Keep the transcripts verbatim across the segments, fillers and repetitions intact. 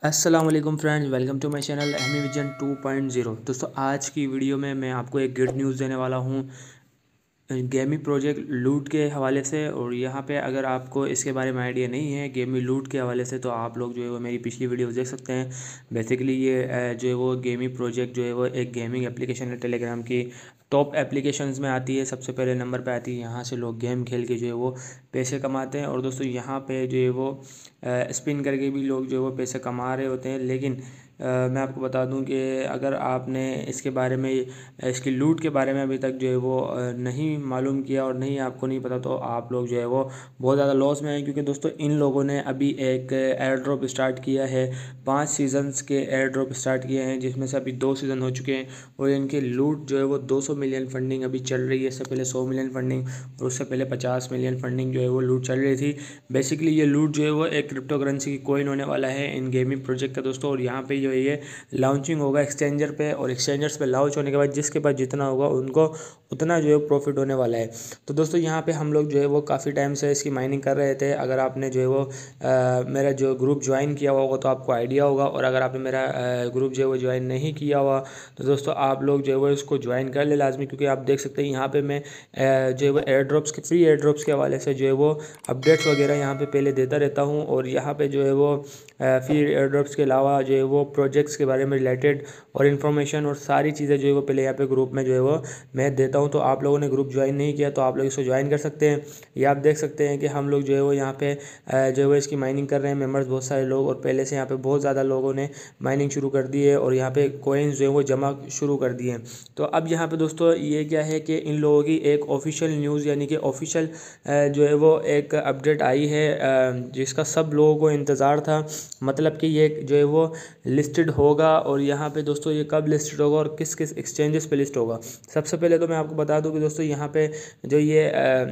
अस्सलाम वालेकुम friends, welcome to my channel Amy Vision two point zero. दोस्तों, आज की वीडियो में मैं आपको एक गुड न्यूज़ देने वाला हूँ गेमिंग प्रोजेक्ट लूट के हवाले से। और यहाँ पे अगर आपको इसके बारे में आइडिया नहीं है गेमिंग लूट के हवाले से, तो आप लोग जो है वो मेरी पिछली वीडियोस देख सकते हैं। बेसिकली ये अ, जो है वो गेमिंग प्रोजेक्ट जो है वो एक गेमिंग एप्लीकेशन है, टेलीग्राम की टॉप एप्लीकेशंस में आती है, सबसे पहले नंबर पे आती है। यहाँ से लोग गेम खेल के जो है वो पैसे कमाते हैं। और दोस्तों, यहाँ पे जो है वो स्पिन करके भी लोग जो है वो पैसे कमा रहे होते हैं। लेकिन अ, मैं आपको बता दूं कि अगर आपने इसके बारे में, इसकी लूट के बारे में अभी तक जो है वो अ, नहीं मालूम किया और नहीं आपको नहीं पता, तो आप लोग जो है वो बहुत ज़्यादा लॉस में हैं। क्योंकि दोस्तों, इन लोगों ने अभी एक एयर ड्रॉप स्टार्ट किया है। पांच सीजन्स के एयर ड्रॉप स्टार्ट किए हैं, जिसमें से अभी दो सीज़न हो चुके हैं। और इनकी लूट जो है वो दो सौ मिलियन फंडिंग अभी चल रही है। इससे पहले सौ मिलियन फंडिंग और उससे पहले पचास मिलियन फंडिंग जो है वो लूट चल रही थी। बेसिकली ये लूट जो है वो एक क्रिप्टो करेंसी की कॉइन होने वाला है इन गेमिंग प्रोजेक्ट का दोस्तों। और यहाँ पे जो है ये लॉन्चिंग होगा एक्सचेंजर पे, और एक्सचेंजर्स पे लॉन्च होने के बाद जिसके पास जितना होगा उनको उतना जो है प्रॉफिट होने वाला है। तो दोस्तों, यहाँ पे हम लोग जो है वो काफ़ी टाइम से इसकी माइनिंग कर रहे थे। अगर आपने जो है वो आ, मेरा जो ग्रुप ज्वाइन किया हुआ होगा तो आपको आइडिया होगा। और अगर आपने मेरा ग्रुप जो है वो ज्वाइन नहीं किया हुआ तो दोस्तों आप लोग जो है वो इसको ज्वाइन कर ले लाजमी। क्योंकि आप देख सकते हैं यहाँ पे मैं आ, जो है वो एयर ड्रॉप्स के फ्री एयर ड्रॉप्स के हवाले से जो है वो अपडेट्स वगैरह यहाँ पे पहले देता रहता हूँ। और यहाँ पे जो है वो फिर एयर ड्रॉप्स के अलावा जो है वो प्रोजेक्ट्स के बारे में रिलेटेड और इन्फॉर्मेशन और सारी चीज़ें जो है वो पहले यहाँ पे ग्रुप में जो है वो मैं देता हूँ। तो आप लोगों ने ग्रुप ज्वाइन नहीं किया तो आप लोग इसको ज्वाइन कर सकते हैं। ये आप देख सकते हैं कि हम लोग जो है वो यहाँ पे जो है वो इसकी माइनिंग कर रहे हैं, मेम्बर्स बहुत सारे लोग। और पहले से यहाँ पे बहुत ज़्यादा लोगों ने माइनिंग शुरू कर दी है और यहाँ पे कोइंस जो है वो जमा शुरू कर दिए हैं। तो अब यहाँ पे दोस्तों ये क्या है कि इन लोगों की एक ऑफिशियल न्यूज़ यानी कि ऑफिशियल जो है वो एक अपडेट आई है, जिसका सब लोगों को इंतज़ार था। मतलब कि ये जो है वो लिस्टेड होगा। और यहाँ पे दोस्तों ये कब लिस्टेड होगा और किस किस एक्सचेंजेस पे लिस्ट होगा। सबसे पहले तो मैं आपको बता दूं कि दोस्तों यहाँ पे जो ये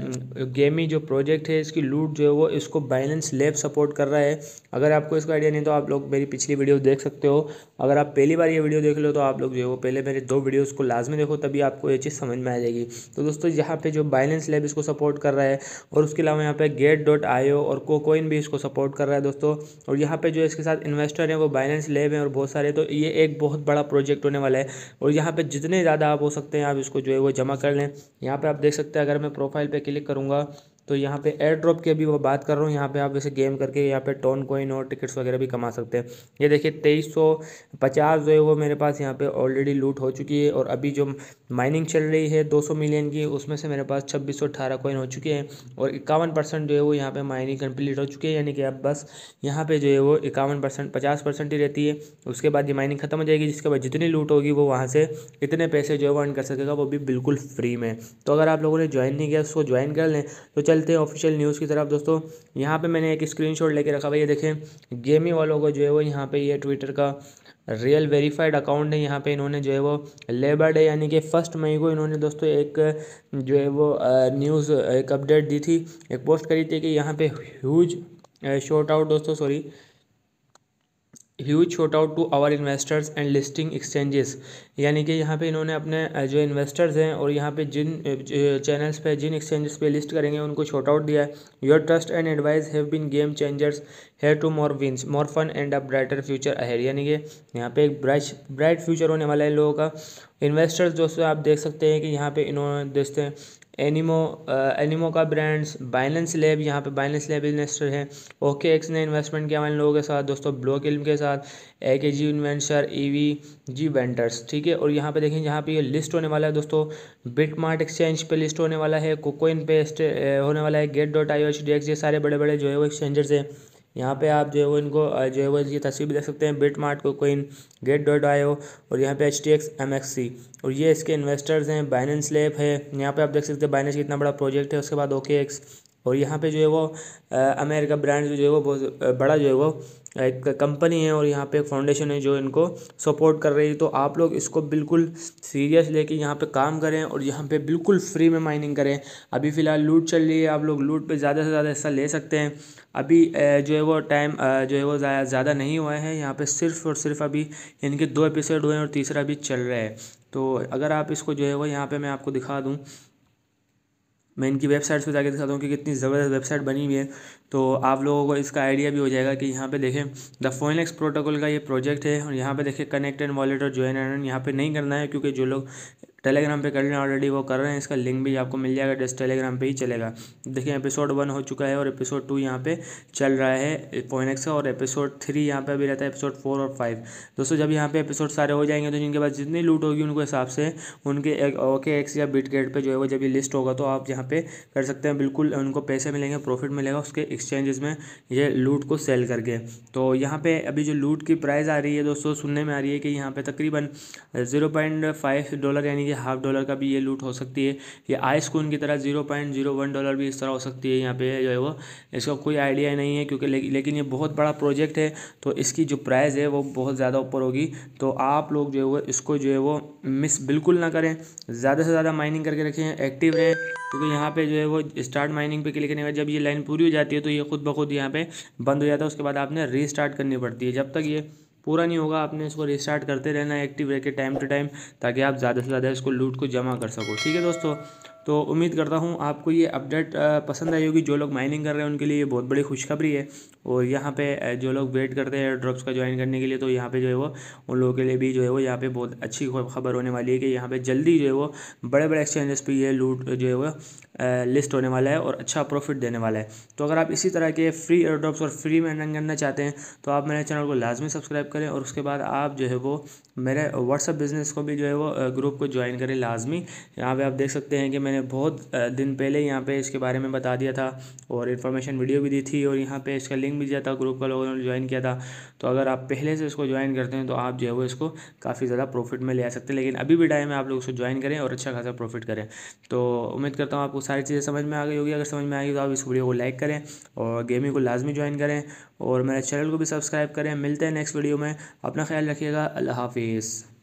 गेमी जो प्रोजेक्ट है, इसकी लूट जो है वो इसको बाइनेंस लैब सपोर्ट कर रहा है। अगर आपको इसका आइडिया नहीं तो आप लोग मेरी पिछली वीडियो देख सकते हो। अगर आप पहली बार ये वीडियो देख लो तो आप लोग जो है वो पहले मेरे दो वीडियोज़ को लाजमी देखो, तभी आपको ये चीज़ समझ में आ जाएगी। तो दोस्तों, यहाँ पे जो बाइनेंस लैब इसको सपोर्ट कर रहा है, और उसके अलावा यहाँ पे गेट डॉट आई ओ और कोकोइन भी इसको सपोर्ट कर रहा है दोस्तों। और यहाँ पे जो इसके साथ इन्वेस्टर हैं वो बाइनेंस लैब हैं और बहुत सारे। तो ये एक बहुत बड़ा प्रोजेक्ट होने वाला है। और यहाँ पे जितने ज़्यादा आप हो सकते हैं आप इसको जो है वो जमा कर लें। यहाँ पे आप देख सकते हैं, अगर मैं प्रोफाइल पे क्लिक करूँगा तो यहाँ पे एयर ड्रॉप की अभी वो बात कर रहा हूँ। यहाँ पे आप वैसे गेम करके यहाँ पे टोन कॉइन और टिकट्स वगैरह भी कमा सकते हैं। ये देखिए तेईस सौ पचास जो है वो मेरे पास यहाँ पे ऑलरेडी लूट हो चुकी है। और अभी जो माइनिंग चल रही है दो सौ मिलियन की, उसमें से मेरे पास छब्बीस सौ अठारह कॉइन हो चुके हैं। और इक्यावन परसेंट जो है वो यहाँ पे माइनिंग कंप्लीट हो चुकी है। यानी कि अब बस यहाँ पे जो है वो इक्यावन परसेंट पचास परसेंट ही रहती है। उसके बाद ये माइनिंग खत्म हो जाएगी, जिसके बाद जितनी लूट होगी वो वहाँ से इतने पैसे जो है वो अर्न कर सकेगा, वो भी बिल्कुल फ्री में। तो अगर आप लोगों ने ज्वाइन नहीं किया उसको ज्वाइन कर लें। तो चलते हैं ऑफिशियल न्यूज़ की तरफ दोस्तों। यहाँ पे मैंने एक स्क्रीनशॉट लेके रखा भाई, ये देखें गेमी वालों को जो है वो यहाँ पे ये ट्विटर का रियल वेरीफाइड अकाउंट है। यहाँ पे इन्होंने जो है वो लेबर डे यानी कि फर्स्ट मई को इन्होंने दोस्तों एक जो है वो न्यूज़ एक अपडेट दी थी, एक पोस्ट करी थी कि यहाँ पे ह्यूज शॉट आउट दोस्तों sorry huge shout out to our investors and listing exchanges. यानी कि यहाँ पे इन्होंने अपने जो इन्वेस्टर्स हैं और यहाँ पे जिन चैनल्स पे जिन एक्सचेंजेस पे लिस्ट करेंगे उनको शॉट आउट दिया है। Your trust and advice have been game changers, here to more wins more fun and a brighter future ahead. यानी कि यहाँ पे एक ब्राइट ब्राइट फ्यूचर होने वाला है लोगों का। इन्वेस्टर्स दोस्तों आप देख सकते हैं कि यहाँ पे इन्होंने देखते हैं एनिमो एनिमो का ब्रांड्स, बाइनेंस लैब, यहाँ पे बाइनेंस लैब इन्वेस्टर है। ओके एक्स ने इन्वेस्टमेंट किया इन लोगों के साथ दोस्तों, ब्लॉक इल्म के साथ, ए के जी इन्वेंचर, ई वी जी वेंटर्स, ठीक है। और यहाँ पे देखें यहाँ पे ये लिस्ट होने वाला है दोस्तों, बिटमार्ट एक्सचेंज पे लिस्ट होने वाला है, कोकोइन पे होने वाला है, Gate dot I O, H D X, ये सारे बड़े बड़े जो है वो एक्सचेंजर्स हैं। यहाँ पे आप जो है वो इनको जो है वो ये तस्वीर भी देख सकते हैं, BitMart, KuCoin, Gate dot I O, और यहाँ पे H T X, M X C, और ये इसके इन्वेस्टर्स हैं। बाइनेंस लैब है, यहाँ पे आप देख सकते हैं बाइनेंस कितना बड़ा प्रोजेक्ट है। उसके बाद ओके एक्स, और यहाँ पे जो है वो अमेरिका ब्रांड जो है वो बहुत बड़ा जो है वो एक कंपनी है। और यहाँ पे एक फाउंडेशन है जो इनको सपोर्ट कर रही है। तो आप लोग इसको बिल्कुल सीरियस लेके यहाँ पे काम करें और यहाँ पे बिल्कुल फ्री में माइनिंग करें। अभी फ़िलहाल लूट चल रही है, आप लोग लूट पे ज़्यादा से ज़्यादा हिस्सा ले सकते हैं। अभी जो है वो टाइम जो है वो ज़्यादा नहीं हुआ है, यहाँ पे सिर्फ और सिर्फ अभी इनके दो एपिसोड हुए हैं और तीसरा भी चल रहा है। तो अगर आप इसको जो है वो यहाँ पे मैं आपको दिखा दूँ, मैं इनकी वेबसाइट्स पे जाके दिखाता हूँ कि कितनी ज़बरदस्त वेबसाइट बनी हुई है, तो आप लोगों को इसका आइडिया भी हो जाएगा कि यहाँ पे देखें द फोइनएक्स प्रोटोकॉल का ये प्रोजेक्ट है। और यहाँ पे देखें कनेक्ट एंड वॉलेट और ज्वाइन एंड यहाँ पे नहीं करना है, क्योंकि जो लोग टेलीग्राम पे कर रहे हैं ऑलरेडी वो कर रहे हैं। इसका लिंक भी आपको मिल जाएगा, जस्ट टेलीग्राम पे ही चलेगा। देखिए एपिसोड वन हो चुका है और एपिसोड टू यहाँ पे चल रहा है फोइनएक्स का, और एपिसोड थ्री यहाँ पे अभी रहता है, एपिसोड फोर और फाइव। दोस्तों जब यहाँ पे एपिसोड सारे हो जाएंगे तो जिनके पास जितनी लूट होगी उनको हिसाब से उनके ओके एक्स या बिटगेट पे जो है वो जब ये लिस्ट होगा तो आप यहाँ पे कर सकते हैं, बिल्कुल उनको पैसे मिलेंगे, प्रॉफिट मिलेगा उसके एक्सचेंजेस में ये लूट को सेल करके। तो यहाँ पे अभी जो लूट की प्राइस आ रही है दोस्तों, सुनने में आ रही है कि यहाँ पे तकरीबन जीरो पॉइंट फाइव डॉलर यानी कि हाफ डॉलर का भी ये लूट हो सकती है। ये आइस कून की तरह zero point zero one dollar भी इस तरह हो सकती है यहाँ पे जो है वो, इसका कोई आइडिया नहीं है क्योंकि ले, लेकिन ये बहुत बड़ा प्रोजेक्ट है तो इसकी जो प्राइस है वो बहुत ज़्यादा ऊपर होगी। तो आप लोग जो है वो इसको जो है वो मिस बिल्कुल ना करें, ज़्यादा से ज़्यादा माइनिंग करके रखें, एक्टिव रहें, क्योंकि यहाँ पे जो है वो स्टार्ट माइनिंग पे क्लिक करने के बाद जब ये लाइन पूरी हो जाती है तो ये खुद ब खुद यहाँ पे बंद हो जाता है। उसके बाद आपने रीस्टार्ट करनी पड़ती है, जब तक ये पूरा नहीं होगा आपने इसको रिस्टार्ट करते रहना है एक्टिव रह के टाइम टू टाइम, ताकि आप ज़्यादा से ज़्यादा इसको लूट को जमा कर सको। ठीक है दोस्तों, तो उम्मीद करता हूँ आपको ये अपडेट पसंद आई होगी। जो लोग माइनिंग कर रहे हैं उनके लिए ये बहुत बड़ी खुशखबरी है, और यहाँ पे जो लोग वेट करते हैं ड्रॉप्स का ज्वाइन करने के लिए, तो यहाँ पे जो है वो उन लोगों के लिए भी जो है वो यहाँ पे बहुत अच्छी खबर होने वाली है कि यहाँ पे जल्दी जो है वो बड़े बड़े एक्सचेंजेस पे ये लूट जो है वो लिस्ट होने वाला है और अच्छा प्रॉफिट देने वाला है। तो अगर आप इसी तरह के फ्री एयर ड्रॉप्स और फ्री में अर्निंग करना चाहते हैं तो आप मेरे चैनल को लाजमी सब्सक्राइब करें, और उसके बाद आप जो है वो मेरे व्हाट्सअप बिज़नेस को भी जो है वो ग्रुप को ज्वाइन करें लाजमी। यहाँ पे आप देख सकते हैं कि मैंने बहुत दिन पहले यहाँ पे इसके बारे में बता दिया था और इन्फॉर्मेशन वीडियो भी दी थी, और यहाँ पे इसका लिंक भी दिया था, ग्रुप का लोगों ने ज्वाइन किया था। तो अगर आप पहले से इसको ज्वाइन करते हैं तो आप जो है वो इसको काफ़ी ज़्यादा प्रॉफिट में ले आ सकते हैं, लेकिन अभी भी टाइम है आप लोग इसको ज्वाइन करें और अच्छा खासा प्रॉफिट करें। तो उम्मीद करता हूँ आपको सारी चीज़ें समझ में आ गई होगी। अगर समझ में आ गई तो आप इस वीडियो को लाइक करें और गेमिंग को लाजमी ज्वाइन करें, और मेरे चैनल को भी सब्सक्राइब करें। मिलते हैं नेक्स्ट वीडियो में, अपना ख्याल रखिएगा, अल्लाह हाफिज़।